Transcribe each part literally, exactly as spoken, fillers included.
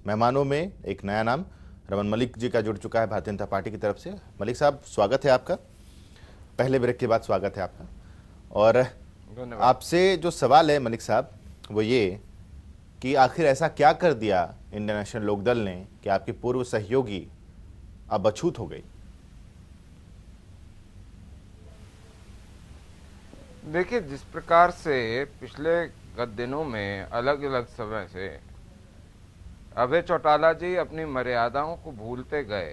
मेहमानों में एक नया नाम रमन मलिक जी का जुड़ चुका है भारतीय जनता पार्टी की तरफ से। मलिक साहब, स्वागत है आपका, पहले ब्रेक के बाद स्वागत है आपका। और आपसे जो सवाल है मलिक साहब वो ये कि आखिर ऐसा क्या कर दिया इंडियन नेशनल लोकदल ने कि आपकी पूर्व सहयोगी अब अछूत हो गई? देखिए, जिस प्रकार से पिछले गत दिनों में अलग अलग समय से अभय चौटाला जी अपनी मर्यादाओं को भूलते गए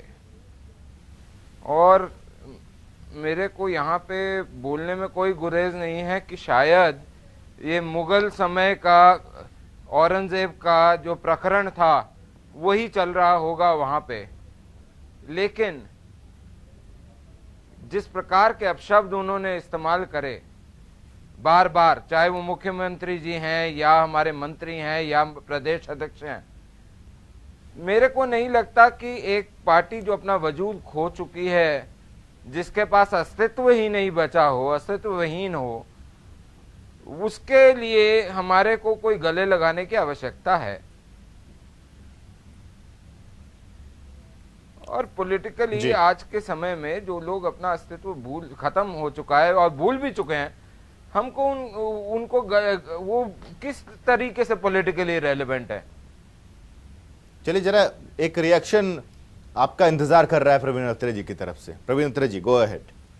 और मेरे को यहाँ पे बोलने में कोई गुरेज नहीं है कि शायद ये मुगल समय का औरंगजेब का जो प्रकरण था वही चल रहा होगा वहाँ पे। लेकिन जिस प्रकार के अपशब्द उन्होंने इस्तेमाल करे बार बार, चाहे वो मुख्यमंत्री जी हैं या हमारे मंत्री हैं या प्रदेश अध्यक्ष हैं, मेरे को नहीं लगता कि एक पार्टी जो अपना वजूद खो चुकी है, जिसके पास अस्तित्व ही नहीं बचा हो, अस्तित्वहीन हो, उसके लिए हमारे को कोई गले लगाने की आवश्यकता है। और पॉलिटिकली आज के समय में जो लोग अपना अस्तित्व भूल खत्म हो चुका है और भूल भी चुके हैं, हमको उन, उनको वो किस तरीके से पॉलिटिकली रेलेवेंट है। चलिए जरा एक रिएक्शन आपका इंतजार कर रहा है प्रवीण अत्रे जी की तरफ से। Praveen Atre ji, go ahead.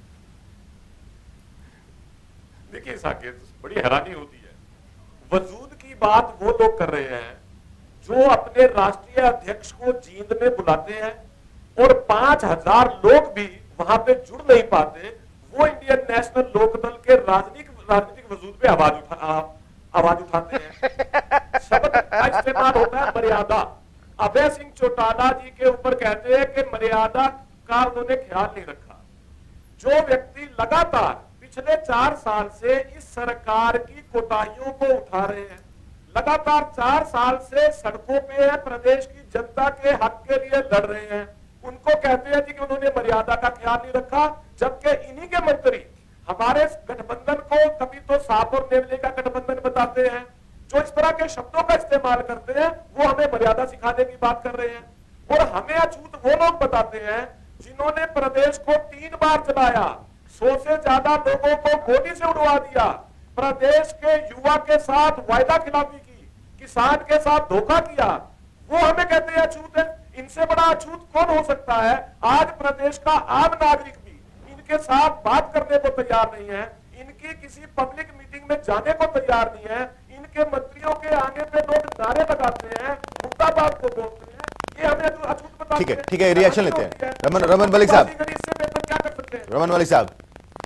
देखिए साकेत, बड़ी हैरानी होती है, वजूद की बात वो लोग कर रहे हैं जो अपने राष्ट्रीय अध्यक्ष को जींद में बुलाते हैं और पांच हजार लोग भी वहां पे जुड़ नहीं पाते। वो इंडियन नेशनल लोकदल के राजनीतिक राजनीतिक वजूद पे आवाज उठा आवाज उठाते हैं। शब्द का इस्तेमाल होता है मर्यादा। अभय सिंह चौटाला जी के ऊपर कहते हैं कि मर्यादा का उन्होंने ख्याल नहीं रखा। जो व्यक्ति लगातार पिछले चार साल से इस सरकार की कोताहियों को उठा रहे हैं, लगातार चार साल से सड़कों पे है, प्रदेश की जनता के हक के लिए लड़ रहे हैं, उनको कहते हैं जी कि उन्होंने मर्यादा का ख्याल नहीं रखा। जबकि इन्हीं के मंत्री हमारे गठबंधन को कभी तो सांप और नेवले का गठबंधन बताते हैं, जो इस तरह के शब्दों का इस्तेमाल करते हैं, वो हमें मर्यादा सिखाने की बात कर रहे हैं। और हमें अछूत वो लोग बताते हैं जिन्होंने प्रदेश को तीन बार चलाया, सौ से ज्यादा लोगों को गोली से उड़वा दिया, प्रदेश के युवा के साथ वायदा खिलाफी की, किसान के साथ धोखा किया, वो हमें कहते हैं अछूत है। इनसे बड़ा अछूत कौन हो सकता है? आज प्रदेश का आम नागरिक भी इनके साथ बात करने को तैयार नहीं है, इनकी किसी पब्लिक मीटिंग में जाने को तैयार नहीं है, इनके मंत्रियों के आगे पे लोग नारे लगाते हैं, मुद्दाबात को बोलते हैं, ये हमें अछूत बताते हैं। ठीक है, ठीक है, रिएक्शन लेते हैं। रमन रमन मलिक साहब, इससे बेहतर क्या कर सकते हैं? रमन मलिक साहब,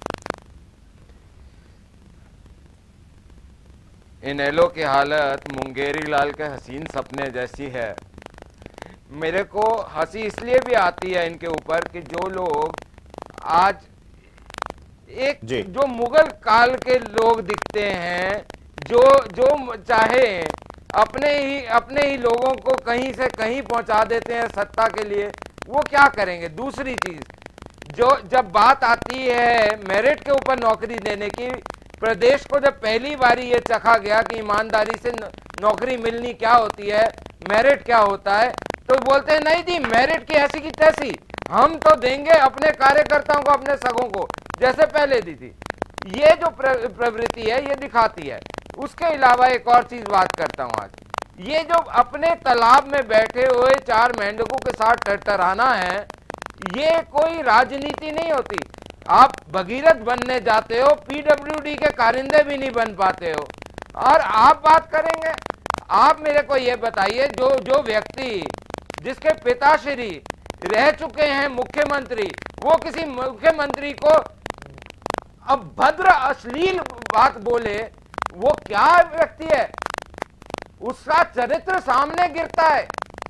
इनेलो की हालत मुंगेरी लाल के हसीन सपने जैसी है। मेरे को हंसी इसलिए भी आती है इनके ऊपर कि जो लोग आज एक जो मुगल काल के लोग दिखते हैं, जो जो चाहे अपने ही अपने ही लोगों को कहीं से कहीं पहुंचा देते हैं सत्ता के लिए, वो क्या करेंगे। दूसरी चीज, जो जब बात आती है मेरिट के ऊपर नौकरी देने की, प्रदेश को जब पहली बारी ये चखा गया कि ईमानदारी से नौकरी मिलनी क्या होती है, मेरिट क्या होता है, तो बोलते हैं नहीं जी मेरिट की ऐसी की तैसी, हम तो देंगे अपने कार्यकर्ताओं को, अपने सगों को, जैसे पहले दी थी। ये जो प्रवृत्ति है ये दिखाती है। उसके अलावा एक और चीज बात करता हूं आज, ये जो अपने तालाब में बैठे हुए चार मेंढकों के साथ टरटराना है, ये कोई राजनीति नहीं होती। आप भगीरथ बनने जाते हो, पीडब्ल्यूडी के कारिंदे भी नहीं बन पाते हो, और आप बात करेंगे। आप मेरे को ये बताइए, जो जो व्यक्ति जिसके पिताश्री रह चुके हैं मुख्यमंत्री, वो किसी मुख्यमंत्री को अभद्र अश्लील बात बोले, वो क्या व्यक्ति है? उसका चरित्र सामने गिरता है।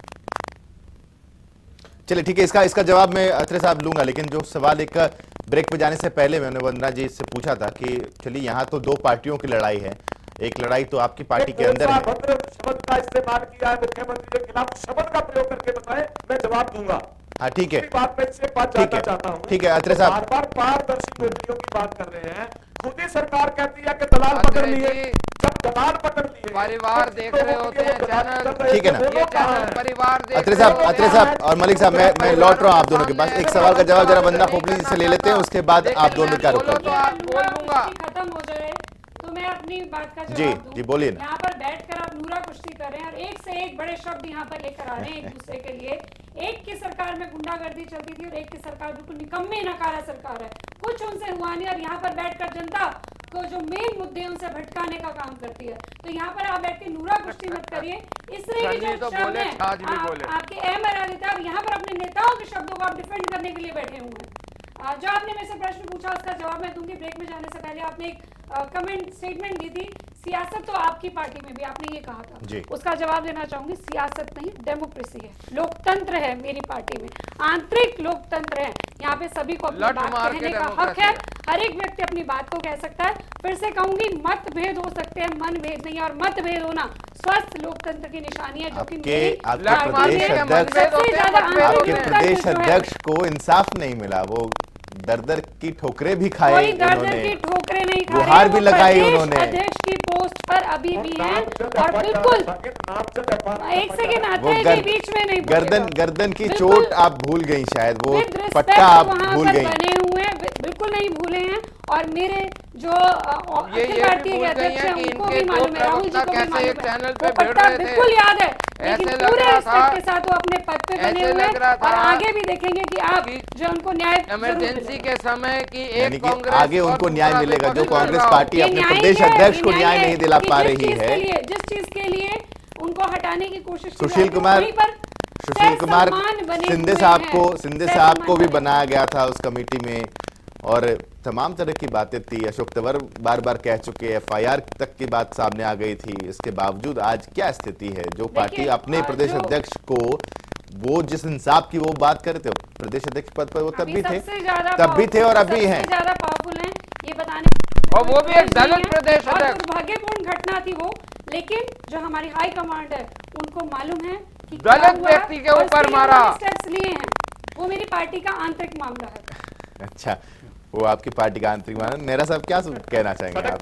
चलिए ठीक है, इसका इसका जवाब मैं अत्रे साहब लूंगा, लेकिन जो सवाल एक ब्रेक पे जाने से पहले मैंने वंदना जी से पूछा था कि चलिए यहाँ तो दो पार्टियों की लड़ाई है, एक लड़ाई तो आपकी पार्टी के अंदर है। शब्द का इस्तेमाल किया है मुख्यमंत्री के खिलाफ, शब्द का प्रयोग करके बताएं, मैं जवाब दूंगा। हाँ ठीक है, बात मैं इससे बात ठीक है, चाहता हूँ। ठीक है अत्रे साहब, बार बार पारदर्शी नौकरियों की बात कर रहे हैं, खुद ही सरकार कहती है कि दलाल पकड़ लिए, जब दलाल पकड़ लिए परिवार देख रहे होते हैं चैनल, ठीक है ना, ये चैनल परिवार देख अत्रे साहब, अत्रे साहब और मलिक साहब, मैं मैं लौट रहा हूँ आप दोनों के पास। एक सवाल का जवाब जरा बंदा खोपड़ी जी से ले लेते हैं, उसके बाद आप दोनों का रुख तो आप बोल दूंगा। खत्म हो जाए तो मैं अपनी बात का जी जवाब दूं। जी बोलिए ना। यहाँ पर बैठकर आप नूरा कुश्ती कर रहे हैं और एक से एक बड़े शब्द यहाँ पर लेकर आ रहे हैं एक दूसरे के लिए। एक की सरकार में गुंडागर्दी चलती थी और एक की सरकार बिल्कुल निकम्मी नकारा सरकार है, कुछ उनसे हुआ नहीं, और यहाँ पर बैठकर जनता को जो मेन मुद्दे उनसे भटकाने का काम करती है। तो यहाँ पर आप बैठ के नूरा कुश्ती मत करिए। इस तरह के जो शब्द हैं आपके अमर्यादित है, और यहाँ पर अपने नेताओं के शब्दों को आप डिफेंड करने के लिए बैठे हुए हैं। जो आपने मेरे से प्रश्न पूछा उसका जवाब मैं दूंगी। ब्रेक में जाने से पहले आपने एक कमेंट स्टेटमेंट दी थी, सियासत तो आपकी पार्टी में भी आपने ये कहा था, उसका जवाब देना चाहूंगी। सियासत नहीं, डेमोक्रेसी है, लोकतंत्र है मेरी पार्टी में, आंतरिक लोकतंत्र है। यहाँ पे सभी को अपनी बात कहने का हक है, हर एक व्यक्ति अपनी बात को कह सकता है। फिर से कहूंगी, मतभेद हो सकते हैं, मनभेद नहीं, और मतभेद होना स्वस्थ लोकतंत्र की निशानी है, जो कि आपके प्रदेश अध्यक्ष को इंसाफ नहीं मिला, वो दर दर की ठोकरें भी खाए, कोई दर दर की ठोकरें नहीं खा रहे, गुहार भी लगाई उन्होंने, अध्यक्ष की पोस्ट पर अभी भी हैं, और बिल्कुल एक सेकंड आते हैं कि बीच में नहीं, गर्दन गर्दन की चोट आप भूल गई, शायद वो पट्टा आप भूल गई। बने हुए हैं, बिल्कुल नहीं भूले हैं, और मेरे जो अखिल भारतीय के अध्यक्ष हैं उनको भी मालूम है, राहुल जी को भी मालूम है, वो पट्टा बिल्कुल याद है, लेकिन पूरे रिस्पेक्ट के साथ वो अपने पद पे बने हुए हैं, और आगे भी देखेंगे कि आप जो उनको न्याय इमरजेंसी के समय की एक कांग्रेस आगे उनको न्याय मिलेगा, जो कांग्रेस पार्टी अपने प्रदेश अध्यक्ष को न्याय नहीं दिला पा रही है, जिस चीज के लिए उनको हटाने की कोशिश सुशील कुमार सुशील कुमार सिंधे साहब को सिंधे साहब को भी बनाया गया था उस कमेटी में, और तमाम तरह की बातें थी। अशोक तंवर बार बार कह चुके, एफ आई आर तक की बात सामने आ गई थी। इसके बावजूद आज क्या स्थिति है? जो पार्टी अपने प्रदेश अध्यक्ष को, वो जिस इंसाफ की वो बात कर रहे थे, प्रदेश अध्यक्ष पद पर वो तब भी थे, तब भी थे और अभी हैं, ज्यादा पावरफुल हैं, ये बताने, और वो भी एक दलित प्रदेश अध्यक्ष। दुर्भाग्यपूर्ण घटना थी वो, लेकिन जो हमारी हाई कमांड है उनको मालूम है कि दलित व्यक्ति के ऊपर मारा, स्टेप्स लिए हैं, वो मेरी पार्टी का आंतरिक मामला है। अच्छा, वो आपकी पार्टी का आंतरिक मामला। मेरा साहब क्या कहना चाहेंगे आप?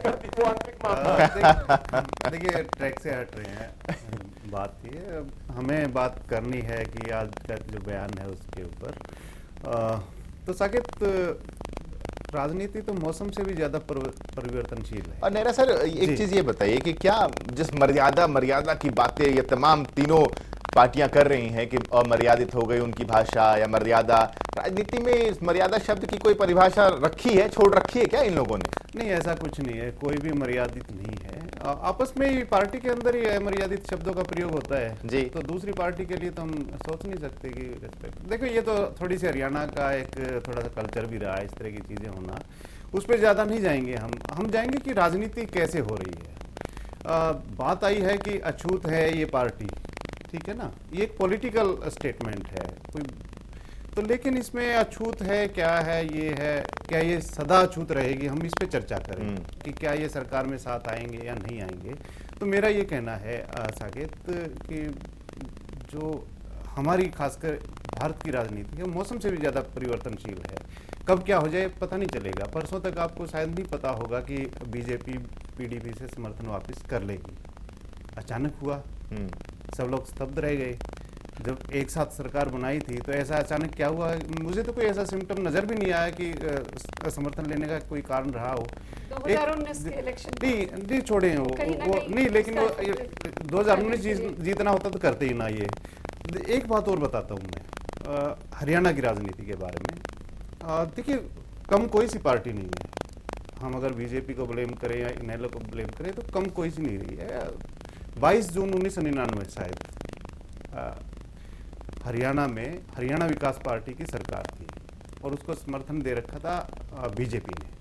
देखिए, ट्रैक से हट रहे हैं, बात ये हमें बात करनी है कि आज का जो बयान है उसके ऊपर। तो साकेत, राजनीति तो मौसम से भी ज्यादा परिवर्तनशील है। और नेहरा सर, एक चीज ये बताइए कि क्या जिस मर्यादा मर्यादा की बातें ये तमाम तीनों पार्टियां कर रही हैं कि अमर्यादित हो गई उनकी भाषा या मर्यादा, राजनीति में इस मर्यादा शब्द की कोई परिभाषा रखी है, छोड़ रखी है क्या इन लोगों ने? नहीं, ऐसा कुछ नहीं है, कोई भी मर्यादित नहीं है। आपस में ही पार्टी के अंदर ही अमर्यादित शब्दों का प्रयोग होता है जी। तो दूसरी पार्टी के लिए तो हम सोच नहीं सकते कि रिस्पेक्ट। देखो, ये तो थोड़ी सी हरियाणा का एक थोड़ा सा कल्चर भी रहा है, इस तरह की चीजें होना, उस पर ज्यादा नहीं जाएंगे हम हम जाएंगे कि राजनीति कैसे हो रही है। आ, बात आई है कि अछूत है ये पार्टी, ठीक है ना, ये एक पॉलिटिकल स्टेटमेंट है कोई, तो लेकिन इसमें अछूत है क्या है, ये है क्या, ये सदा अछूत रहेगी, हम इस पे चर्चा करें कि क्या ये सरकार में साथ आएंगे या नहीं आएंगे। तो मेरा ये कहना है साकेत कि जो हमारी खासकर भारत की राजनीति है मौसम से भी ज़्यादा परिवर्तनशील है, कब क्या हो जाए पता नहीं चलेगा। परसों तक आपको शायद नहीं पता होगा कि बीजेपी पीडीपी से समर्थन वापस कर लेगी, अचानक हुआ, सब लोग स्तब्ध रह गए। जब एक साथ सरकार बनाई थी तो ऐसा अचानक क्या हुआ, मुझे तो कोई ऐसा सिम्टम नजर भी नहीं आया कि समर्थन लेने का कोई कारण रहा हो। दो हज़ार उन्नीस के इलेक्शन नहीं नहीं छोड़े वो, वो नहीं, लेकिन वो दो हज़ार उन्नीस जीतना होता तो करते ही ना। ये एक बात और बताता हूँ मैं हरियाणा की राजनीति के बारे में। देखिए, कम कोई सी पार्टी नहीं है, हम अगर बीजेपी को ब्लेम करें या इनेलो को ब्लेम करें तो कम कोई सी नहीं रही है। बाईस जून उन्नीस सौ निन्यानवे शायद हरियाणा में हरियाणा विकास पार्टी की सरकार थी और उसको समर्थन दे रखा था बीजेपी ने।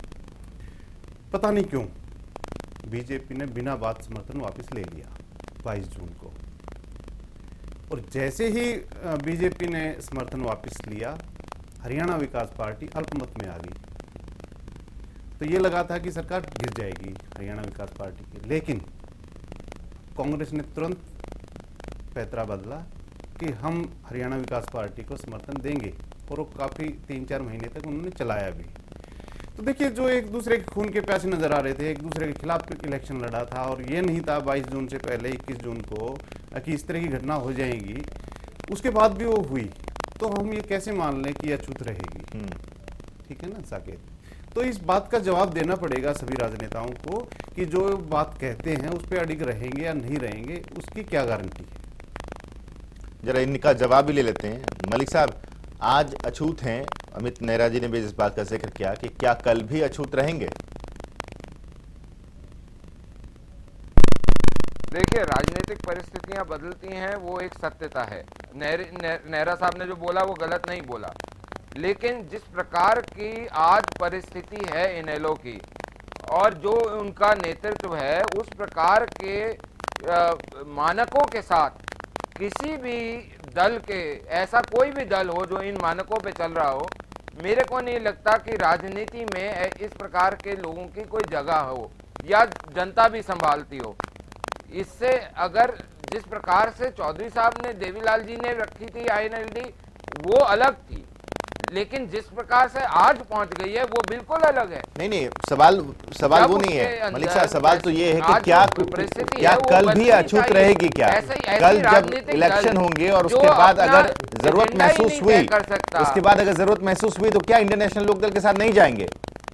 पता नहीं क्यों बीजेपी ने बिना बात समर्थन वापस ले लिया बाईस जून को, और जैसे ही बीजेपी ने समर्थन वापस लिया, हरियाणा विकास पार्टी अल्पमत में आ गई। तो ये लगा था कि सरकार गिर जाएगी हरियाणा विकास पार्टी की, लेकिन कांग्रेस ने तुरंत पैतरा बदला कि हम हरियाणा विकास पार्टी को समर्थन देंगे, और वो काफी तीन चार महीने तक उन्होंने चलाया भी। तो देखिए, जो एक दूसरे के खून के प्यासे नजर आ रहे थे, एक दूसरे के खिलाफ इलेक्शन लड़ा था, और ये नहीं था बाईस जून से पहले इक्कीस जून को कि इस तरह की घटना हो जाएगी, उसके बाद भी वो हुई, तो हम ये कैसे मान लें कि अछूत रहेगी? ठीक है ना साकेत? तो इस बात का जवाब देना पड़ेगा सभी राजनेताओं को कि जो बात कहते हैं उस पर अडिग रहेंगे या नहीं रहेंगे, उसकी क्या गारंटी है। जरा इनका जवाब भी ले लेते हैं। मलिक साहब, आज अछूत हैं, अमित नेहरा जी ने भी इस बात का जिक्र किया कि क्या कल भी अछूत रहेंगे? देखिए, राजनीतिक परिस्थितियां बदलती हैं, वो एक सत्यता है। नेहरा साहब ने जो बोला वो गलत नहीं बोला, लेकिन जिस प्रकार की आज परिस्थिति है इनेलो की और जो उनका नेतृत्व है, उस प्रकार के आ, मानकों के साथ किसी भी दल के, ऐसा कोई भी दल हो जो इन मानकों पे चल रहा हो, मेरे को नहीं लगता कि राजनीति में इस प्रकार के लोगों की कोई जगह हो या जनता भी संभालती हो। इससे अगर जिस प्रकार से चौधरी साहब ने, देवीलाल जी ने रखी थी आईएनएलडी, वो अलग थी, लेकिन जिस प्रकार से आज पहुंच गई है वो बिल्कुल अलग है। नहीं नहीं, सवाल सवाल वो नहीं है मलिक साहब, सवाल तो ये है कि क्या क्या कल भी अछूत रहेगी? क्या कल जब इलेक्शन होंगे और उसके बाद अगर जरूरत महसूस हुई, उसके बाद अगर जरूरत महसूस हुई तो क्या इंडियन नेशनल लोकदल के साथ नहीं जाएंगे?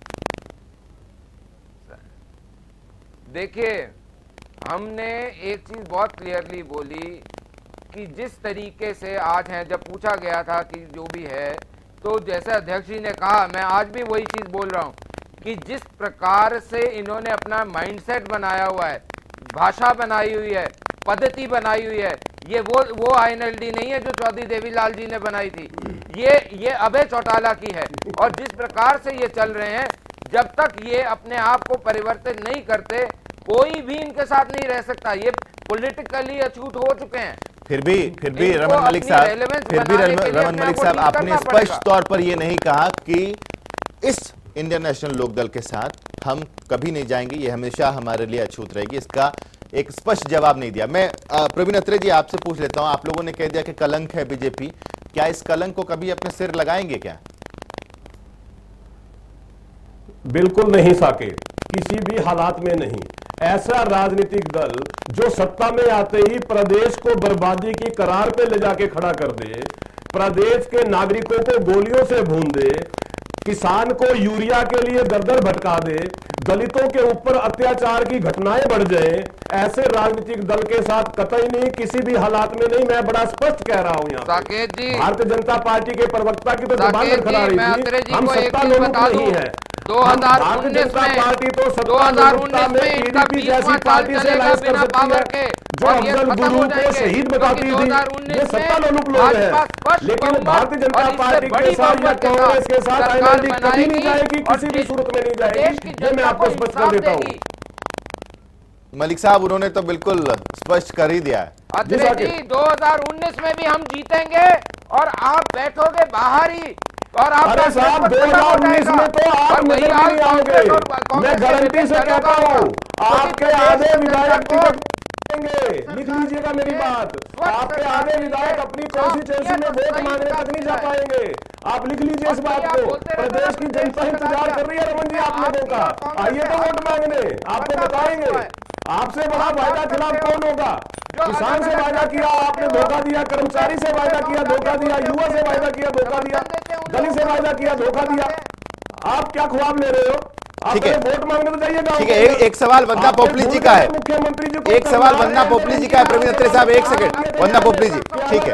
देखिए, हमने एक चीज बहुत क्लियरली बोली कि जिस तरीके से आज है, जब पूछा गया था कि जो भी है, तो जैसे अध्यक्ष जी ने कहा, मैं आज भी वही चीज बोल रहा हूं कि जिस प्रकार से इन्होंने अपना माइंडसेट बनाया हुआ है, भाषा बनाई हुई है, पद्धति बनाई हुई है, ये वो वो आईएनएलडी नहीं है जो चौधरी देवीलाल जी ने बनाई थी, ये ये अभय चौटाला की है। और जिस प्रकार से ये चल रहे हैं, जब तक ये अपने आप को परिवर्तित नहीं करते, कोई भी इनके साथ नहीं रह सकता। ये पॉलिटिकली अछूत हो चुके हैं। फिर भी फिर भी रमन मलिक साहब फिर भी रमन मलिक साहब आपने स्पष्ट तौर पर यह नहीं कहा कि इस इंडियन नेशनल लोकदल के साथ हम कभी नहीं जाएंगे, ये हमेशा हमारे लिए अछूत रहेगी। इसका एक स्पष्ट जवाब नहीं दिया। मैं प्रवीण अत्रे जी आपसे पूछ लेता हूं, आप लोगों ने कह दिया कि कलंक है बीजेपी, क्या इस कलंक को कभी अपने सिर लगाएंगे क्या? बिल्कुल नहीं साकेत, किसी भी हालात में नहीं। ऐसा राजनीतिक दल जो सत्ता में आते ही प्रदेश को बर्बादी की करार पे ले जाके खड़ा कर दे, प्रदेश के नागरिकों को गोलियों से भून दे, किसान को यूरिया के लिए दर दर भटका दे, दलितों के ऊपर अत्याचार की घटनाएं बढ़ जाएं, ऐसे राजनीतिक दल के साथ कतई नहीं, किसी भी हालात में नहीं। मैं बड़ा स्पष्ट कह रहा हूं, यहाँ भारतीय जनता पार्टी के प्रवक्ता की तो जबान खड़ा रही थी, हम सत्ता लोलुप नहीं है। दो हजार उन्नीस में पार्टी तो दो हजार उन्नीस में इनका जैसी पार्टी से लाइस कर सकती है, जो अफजल गुरु को शहीद बताती थी, ये सत्ता लोलुप लोग हैं। लेकिन भारतीय जनता पार्टी के साथ या कांग्रेस के साथ आईएनएलडी कभी नहीं जाएगी, किसी भी सूरत में नहीं जाएगी, ये मैं आपको स्पष्ट कर देता हूँ। मलिक साहब, उन्होंने तो बिल्कुल स्पष्ट कर ही दिया है। अत्रे जी, दो हजार उन्नीस में भी हम जीतेंगे और आप बैठोगे बाहर ही। और आप अरे साहब, दो हजार उन्नीस में तो आप नजर नहीं आओगे, मैं गारंटी से कहता हूँ। आपके आधे विधायक टिकट देंगे, लिख लीजिएगा मेरी बात, आपके आधे विधायक अपनी कॉन्स्टिट्यूएंसी में वोट मांगने तक नहीं जा पाएंगे। आप लिख लीजिए इस बात को, प्रदेश की जनता इंतजार कर रही है रमन जी आप लोगों का, आइए तो वोट मांगने, आपको बताएंगे। आपसे बड़ा वायदा खिलाफ कौन होगा? किसान से वायदा किया आपने, धोखा दिया, कर्मचारी से वायदा किया, धोखा दिया, युवा से वायदा किया, धोखा दिया, दलित से वायदा किया, धोखा दिया। आप क्या ख्वाब ले रहे हो? ठीक है, वोट मांगने तो जाइएगा। ठीक है, एक, एक सवाल वंदना पोपली जी का है, मुख्यमंत्री जी एक सवाल वंदना पोपली जी का है। प्रवीण अत्रे साहब एक सेकंड, वंदना पोपली जी, ठीक है।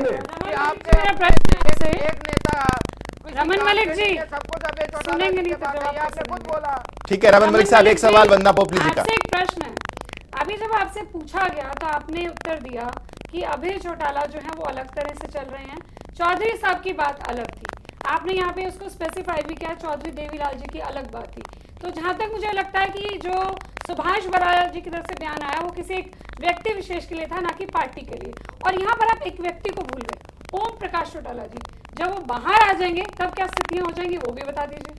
रमन मलिक जी सुनेंगे नहीं तो आपने खुद बोला। ठीक है, रमन मलिक साहब एक सवाल वंदना पोपली जी का। आपसे एक प्रश्न है, अभी जब आपसे पूछा गया तो आपने उत्तर दिया कि अभय चौटाला जो है वो अलग तरह से चल रहे हैं, चौधरी साहब की बात अलग थी। आपने यहाँ पे उसको स्पेसिफाई भी किया, चौधरी देवीलाल जी की अलग बात थी। तो जहां तक मुझे लगता है कि जो सुभाष बराला जी की तरफ से बयान आया वो किसी एक व्यक्ति विशेष के लिए था, ना कि पार्टी के लिए। और यहाँ पर आप एक व्यक्ति को भूल गए, ओम प्रकाश चौटाला जी। जब वो बाहर आ जाएंगे तब क्या स्थितियां हो जाएंगी वो भी बता दीजिए।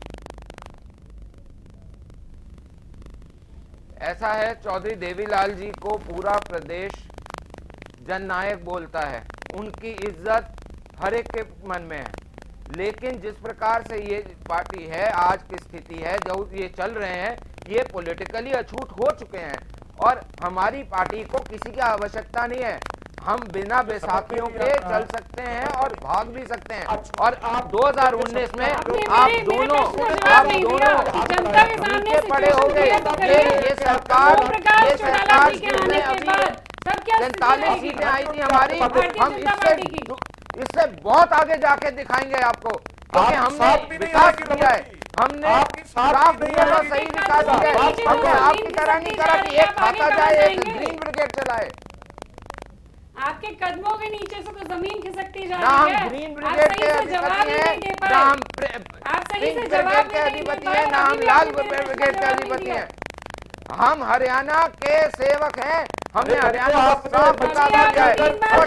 ऐसा है, चौधरी देवीलाल जी को पूरा प्रदेश जननायक बोलता है, उनकी इज्जत हर एक के मन में है, लेकिन जिस प्रकार से ये पार्टी है, आज की स्थिति है, जो ये चल रहे हैं, ये पॉलिटिकली अछूत हो चुके हैं और हमारी पार्टी को किसी की आवश्यकता नहीं है। हम बिना बैसाखियों के चल सकते हैं और भाग भी सकते हैं। और आप दो हज़ार उन्नीस में आप दोनों आप दोनों पीछे पड़े हो गए। ये ये सरकार ये सरकार जिसने अभी सैंतालीस सीटें आई थी हमारी, हम इससे इससे बहुत आगे जाके दिखाएंगे आपको, क्योंकि हमने विकास किया है, हमने साफ दिया था, सही विकास किया है। हमने आपकी तरह नहीं करा कि एक खाता जाए एक ग्रीन ब्रिगेड चलाए। आपके कदमों के नीचे से तो जमीन खिसकती जा ना हम रही है। ग्रीन ब्रिगेड के अधिपति हैं, ना हम पिंक ब्रिगेड के अधिपति हैं, ना हम लाल ब्रिगेड के अधिपति हैं। हम हरियाणा के सेवक हैं। हमने हरियाणा को साफ बता दिया है,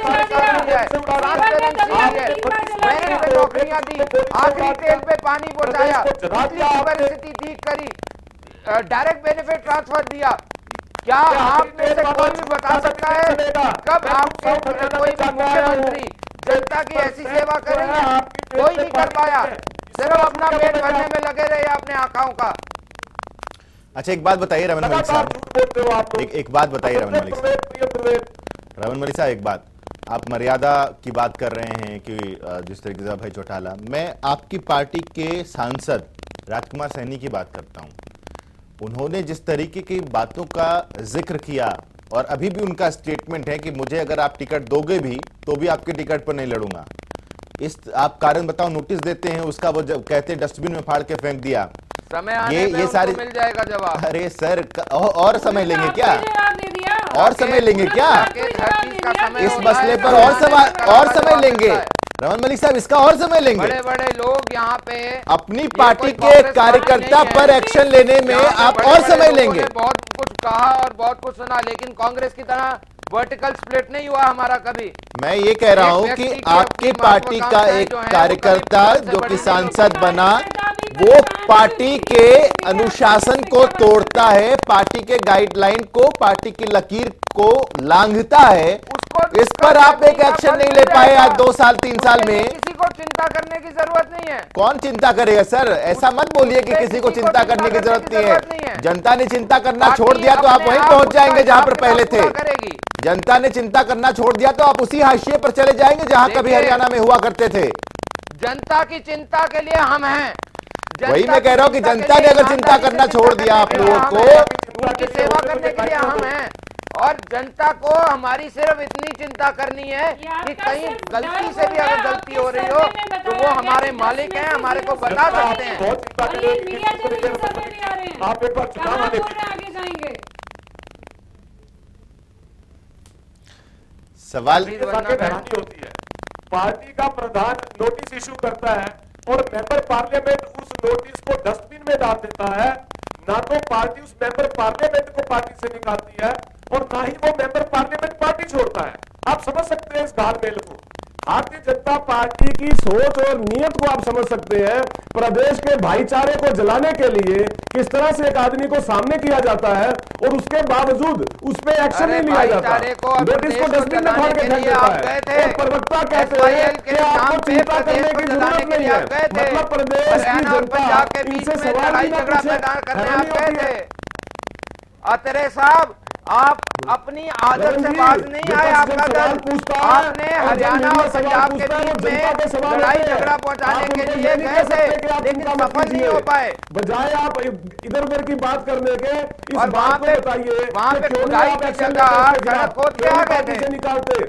ट्रांसपेरेंसी पे नौकरियां दी, आखिरी तेल पे पानी पहुंचाया, परिस्थिति ठीक करी, डायरेक्ट बेनिफिट ट्रांसफर दिया। क्या आप में से कोई भी बता सकता है कब आपके कोई भी मुख्यमंत्री जनता की ऐसी सेवा करेंगे? कोई नहीं कर पाया, सिर्फ अपना पेट भरने में लगे रहे अपने आकाओं का। अच्छा, एक बात बताइए रमन मलिक साहब, एक एक बात बताइए रमन मलिक साहब रमन मलिक साहब एक बात, आप मर्यादा की बात कर रहे हैं कि जिस तरीके से भाई चौटाला, मैं आपकी पार्टी के सांसद राजकुमार सैनी की बात करता हूं। उन्होंने जिस तरीके की बातों का जिक्र किया और अभी भी उनका स्टेटमेंट है कि मुझे अगर आप टिकट दोगे भी तो भी आपके टिकट पर नहीं लड़ूंगा। इस आप कारण बताओ, नोटिस देते हैं उसका, वो जब कहते डस्टबिन में फाड़ के फेंक दिया। समय आने ये पे ये सारी मिल जाएगा जवाब। अरे सर, और समय लेंगे क्या? और समय लेंगे क्या इस मसले पर? और समय और समय लेंगे रमन मलिक साहब, इसका और समय लेंगे। बड़े बड़े लोग यहाँ पे अपनी पार्टी के कार्यकर्ता पर एक्शन लेने में आप और समय लेंगे। बहुत कुछ कहा और बहुत कुछ सुना, लेकिन कांग्रेस की तरह वर्टिकल स्प्लिट नहीं हुआ हमारा कभी। मैं ये कह रहा हूं कि आपकी पार्टी का एक कार्यकर्ता जो कि सांसद बना, वो पार्टी के अनुशासन को तोड़ता है, पार्टी के गाइडलाइन को, पार्टी की लकीर को लांघता है, इस पर आप एक एक्शन नहीं ले पाए आज दो साल तीन साल में। किसी को चिंता करने की जरूरत नहीं है। कौन चिंता करेगा सर? ऐसा मत बोलिए कि किसी को चिंता करने की जरूरत नहीं है। जनता ने चिंता करना छोड़ दिया तो आप वहीं पहुंच जाएंगे जहां पर पहले थे। जनता ने चिंता करना छोड़ दिया तो आप उसी हाशिए पर चले जाएंगे जहां कभी हरियाणा में हुआ करते थे। जनता की चिंता के लिए हम हैं। वही मैं कह रहा हूं कि जनता ने अगर चिंता करना छोड़ दिया आप लोगों को, उनकी सेवा करने के लिए हम हैं। और जनता को हमारी सिर्फ इतनी चिंता करनी है कि कहीं गलती से भी अगर गलती हो रही हो तो वो हमारे मालिक हैं, हमारे को बता सकते हैं। आप एक बार चुनाव आगे जाएंगे। सवाल हैरानी होती है, पार्टी का प्रधान नोटिस इशू करता है और मेंबर पार्लियामेंट उस नोटिस को डस्टबिन में डाल देता है। ना तो पार्टी उस मेंबर पार्लियामेंट को पार्टी से निकालती है और ना ही वो मेंबर पार्लियामेंट पार्टी छोड़ता है। आप समझ सकते हैं इस घालमेल को। भारतीय जनता पार्टी की सोच और नीयत को आप समझ सकते हैं। प्रदेश के भाईचारे को जलाने के लिए किस तरह से एक आदमी को सामने किया जाता है और उसके बावजूद उस पर एक्शन नहीं लिया जाता। नोटिस को डस्टबिन में फाड़ के फेंक देता है। एक प्रवक्ता कहते हैं कि आपको चिंता करने की जरूरत नहीं है। मतलब प्रदेश की जनता इनसे सवाल ही ना पूछे। अतरे साहब, आप अपनी आदत से बाज नहीं आए। आपका दल, आपने हरियाणा और पंजाब के बीच में लड़ाई झगड़ा पहुंचाने के लिए गए थे, लेकिन सफल नहीं हो पाए। बजाय आप इधर उधर की बात करने के इस और बात को बताइए, वहां पे खुदाई की जगह सड़क खोद के आ गए थे। निकालते।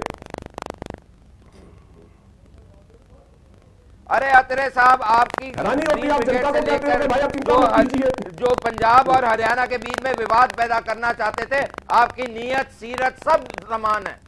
अरे अतरे साहब, आपकी जो, जो पंजाब और हरियाणा के बीच में विवाद पैदा करना चाहते थे, आपकी नीयत सीरत सब समान है।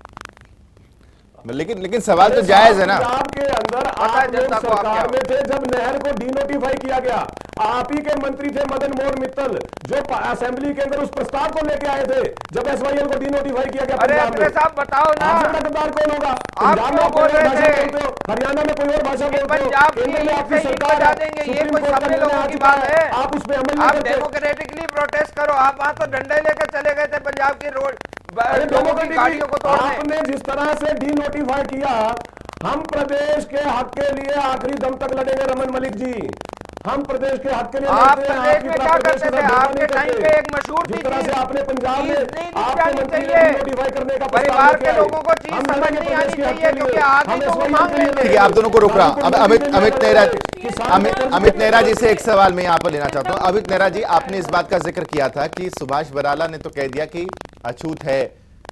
लेकिन लेकिन सवाल तो जायज है ना। पंजाब के अंदर आप लोग सरकार में थे जब नहर को डीनोटिफाई किया गया। आप ही के मंत्री थे मदन मोहन मित्तल, जो असेंबली के अंदर उस प्रस्ताव को लेके आए थे जब एसवाईएल को डीनोटिफाई किया गया। अरे अतरे साहब बताओ ना, मतदार कौन होगा? पंजाब में बोल रहे थे, हरियाणा में कोई और भाषा बोलते हो, पंजाब की आपकी सरकार बजा देंगे, ये कोई सभी लोगों की बात है। आप उसमें अमल आप डेमोक्रेटिकली प्रोटेस्ट करो। आप वहां तो डंडे लेकर चले गए थे पंजाब की रोड लोगों की गाड़ियों को तोड़ने। आपने जिस तरह से डी नोटिफाई किया, हम प्रदेश के हक के लिए आखिरी दम तक लड़ेंगे रमन मलिक जी, हम प्रदेश के हक के लिए आप लड़ते हैं। प्रदेश में क्या करते थे? आपके टाइम पे एक मशहूर जिस थी तरह से आपने पंजाब में आपके आनी मंत्री ने चाहिए, नोटिफाई करने का परिवार के लोगों को चीज समझ नहीं आनी चाहिए, क्योंकि आगे तो वो मांग लेते ठीक है, आप दोनों को रोक रहा हूं। अब अमित अमित नेहरा अमित अमित नेहरा जी से एक सवाल मैं यहाँ पर लेना चाहता हूँ। अमित नेहरा जी, आपने इस बात का जिक्र किया था कि सुभाष बराला ने तो कह दिया कि अछूत है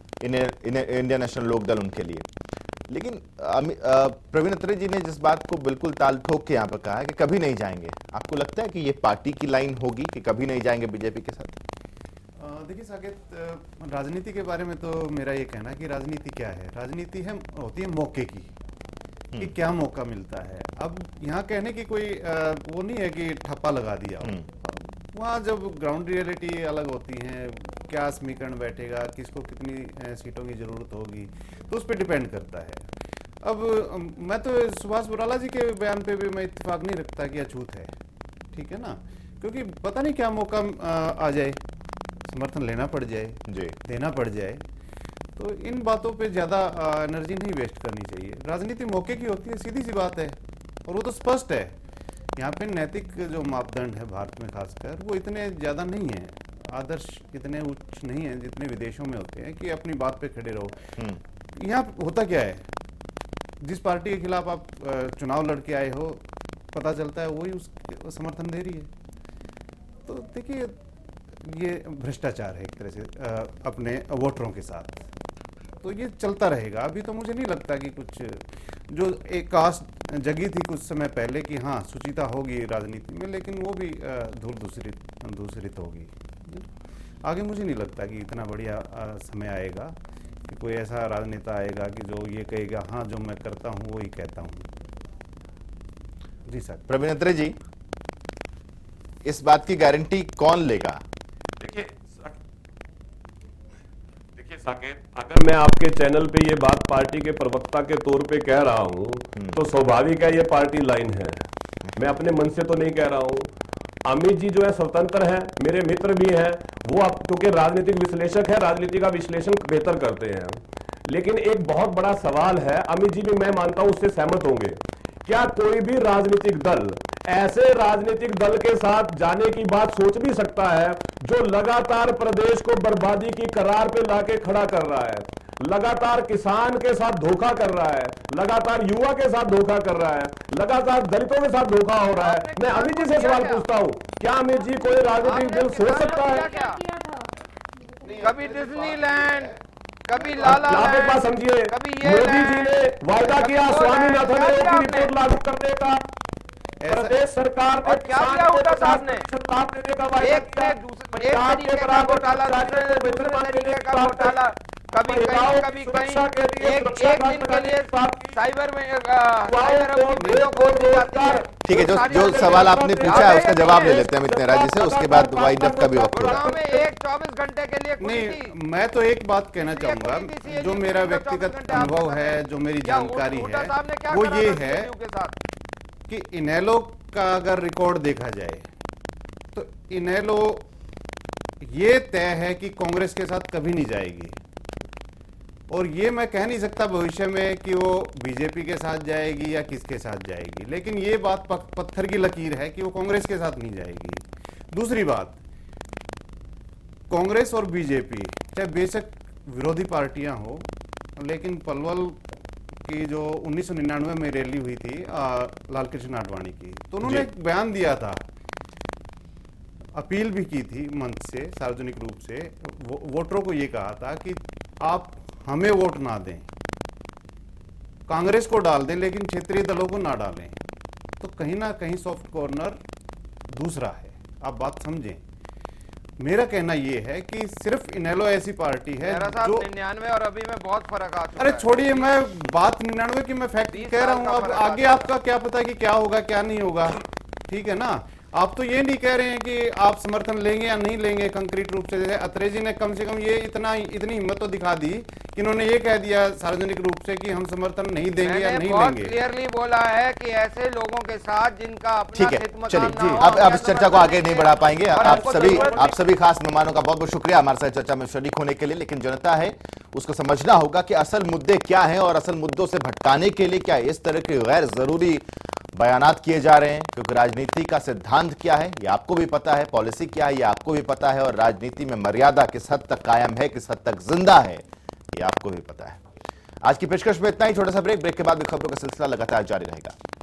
इंडियन नेशनल लोकदल उनके लिए, लेकिन प्रवीण अत्रे जी ने जिस बात को बिल्कुल ताल ठोक के यहाँ पर कहा है कि कभी नहीं जाएंगे, आपको लगता है कि ये पार्टी की लाइन होगी कि कभी नहीं जाएंगे बीजेपी के साथ? देखिए साकेत, राजनीति के बारे में तो मेरा ये कहना है कि राजनीति क्या है, राजनीति है होती है मौके की, कि क्या मौका मिलता है। अब यहाँ कहने की कोई वो नहीं है कि ठप्पा लगा दिया, वहाँ जब ग्राउंड रियलिटी अलग होती है, क्या समीकरण बैठेगा, किसको कितनी सीटों की जरूरत होगी, तो उस पर डिपेंड करता है। अब मैं तो सुभाष बराला जी के बयान पे भी मैं इत्तेफाक नहीं रखता कि अछूत है, ठीक है ना, क्योंकि पता नहीं क्या मौका आ जाए, समर्थन लेना पड़ जाए जी, देना पड़ जाए, तो इन बातों पे ज़्यादा एनर्जी नहीं वेस्ट करनी चाहिए। राजनीति मौके की होती है, सीधी सी बात है, और वो तो स्पष्ट है। यहाँ पे नैतिक जो मापदंड है भारत में खासकर, वो इतने ज़्यादा नहीं है, आदर्श इतने उच्च नहीं है जितने विदेशों में होते हैं कि अपनी बात पे खड़े रहो। यहाँ होता क्या है, जिस पार्टी के खिलाफ आप चुनाव लड़के आए हो, पता चलता है वही उस समर्थन दे रही है, तो देखिए ये भ्रष्टाचार है एक तरह से अपने वोटरों के साथ, तो ये चलता रहेगा। अभी तो मुझे नहीं लगता कि कुछ जो एक कास्ट जगी थी कुछ समय पहले कि हाँ सुचिता होगी राजनीति में, लेकिन वो भी धूल दूसरित दूसरित होगी। आगे मुझे नहीं लगता कि इतना बढ़िया समय आएगा कि कोई ऐसा राजनेता आएगा कि जो ये कहेगा हाँ जो मैं करता हूँ वो ही कहता हूँ। जी सर। प्रवीण अत्रे जी, इस बात की गारंटी कौन लेगा? देखिए देखिए साकेत, अगर मैं आपके चैनल पे ये बात पार्टी के प्रवक्ता के तौर पे कह रहा हूँ तो स्वाभाविक है ये पार्टी लाइन है, मैं अपने मन से तो नहीं कह रहा हूँ। अमित जी जो है स्वतंत्र है, मेरे मित्र भी हैं, वो आप क्योंकि राजनीतिक विश्लेषक है, राजनीति का विश्लेषण बेहतर करते हैं। लेकिन एक बहुत बड़ा सवाल है, अमित जी भी मैं मानता हूं उससे सहमत होंगे, क्या कोई भी राजनीतिक दल ऐसे राजनीतिक दल के साथ जाने की बात सोच भी सकता है जो लगातार प्रदेश को बर्बादी की करार पे लाके खड़ा कर रहा है, लगातार किसान के साथ धोखा कर रहा है, लगातार युवा के साथ धोखा कर रहा है, लगातार दलितों के साथ धोखा हो रहा है? मैं अमित जी से सवाल पूछता हूँ, क्या अमित जी कोई राजनीतिक दल सोच सकता है? कभी डिज्नीलैंड, कभी लाला लैंड, बात समझिए, मोदी जी ने वायदा किया स्वामीनाथन आयोग की रिपोर्ट लागू करने का, प्रदेश सरकार ने क्या किया उल्टा साहब ने? लाभ देने का वायदा एक ने दूसरे एक तरीके का घोटाला, दूसरे ने दूसरे तरीके का घोटाला, कभी कहीं कभी कहीं एक एक दिन के लिए साइबर में साइबर वीडियो खोल दी जाती है। ठीक है, जो जो सवाल आपने पूछा है उसका जवाब ले लेते हैं अमित नेहरा जी से, उसके बाद वाइड अप का भी वक्त होगा। में एक चौबीस घंटे के लिए नहीं, मैं तो एक बात कहना चाहूंगा, जो मेरा व्यक्तिगत अनुभव है, जो मेरी जानकारी है, वो ये है कि इनेलो का अगर रिकॉर्ड देखा जाए तो इनेलो ये तय है कि कांग्रेस के साथ कभी नहीं जाएगी, और ये मैं कह नहीं सकता भविष्य में कि वो बीजेपी के साथ जाएगी या किसके साथ जाएगी, लेकिन ये बात पत्थर की लकीर है कि वो कांग्रेस के साथ नहीं जाएगी। दूसरी बात, कांग्रेस और बीजेपी चाहे बेशक विरोधी पार्टियां हो, लेकिन पलवल की जो उन्नीस सौ निन्यानवे में रैली हुई थी लाल कृष्ण आडवाणी की, तो उन्होंने एक बयान दिया था, अपील भी की थी मंच से सार्वजनिक रूप से, वो, वोटरों को ये कहा था कि आप हमें वोट ना दें, कांग्रेस को डाल दें, लेकिन क्षेत्रीय दलों को ना डालें। तो कहीं ना कहीं सॉफ्ट कॉर्नर दूसरा है, आप बात समझें। मेरा कहना यह है कि सिर्फ इनेलो ऐसी पार्टी है जो निन्यानवे और अभी में बहुत फर्क आ चुका अरे छोड़िए, मैं बात निन्यानवे की मैं फैक्ट कह रहा हूं, अब आगे आपका क्या पता कि क्या होगा क्या नहीं होगा, ठीक है ना। आप तो ये नहीं कह रहे हैं कि आप समर्थन लेंगे या नहीं लेंगे कंक्रीट रूप से। जैसे अत्रे जी ने कम से कम ये इतना इतनी हिम्मत तो दिखा दी कि इन्होंने ये कह दिया सार्वजनिक रूप से कि हम समर्थन नहीं देंगे या नहीं बहुत लेंगे। क्लियरली बोला है कि ऐसे लोगों के साथ जिनका अपना ठीक है, हित चलिए मकान ना हो, अब अब इस या चर्चा को आगे नहीं बढ़ा पाएंगे। और आप हमको सभी जरूरत आप सभी खास मेहमानों का बहुत बहुत शुक्रिया हमारे साथ चर्चा में शरीक होने के लिए। लेकिन जनता है उसको समझना होगा कि असल मुद्दे क्या हैं और असल मुद्दों से भटकाने के लिए क्या इस तरह के गैर जरूरी बयानात किए जा रहे हैं, क्योंकि राजनीति का सिद्धांत क्या है ये आपको भी पता है, पॉलिसी क्या है ये आपको भी पता है, और राजनीति में मर्यादा किस हद तक कायम है, किस हद तक जिंदा है ये आपको भी पता है। आज की पेशकश में इतना ही, छोटा सा ब्रेक। ब्रेक के बाद भी खबरों का सिलसिला लगातार जारी रहेगा।